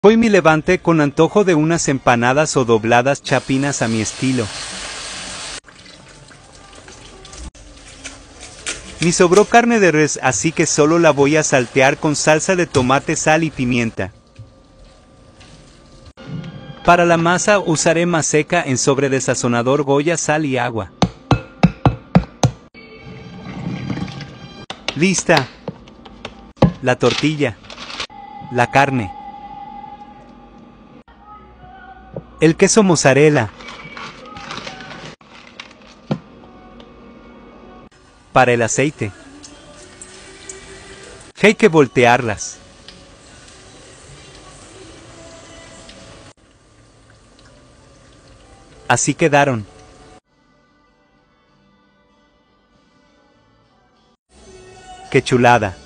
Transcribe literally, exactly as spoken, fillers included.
Hoy me levanté con antojo de unas empanadas o dobladas chapinas a mi estilo. Me sobró carne de res, así que solo la voy a saltear con salsa de tomate, sal y pimienta. Para la masa usaré maseca en sobre de sazonador Goya, sal y agua. Lista. La tortilla. La carne. El queso mozzarella. Para el aceite. Hay que voltearlas. Así quedaron. ¡Qué chulada!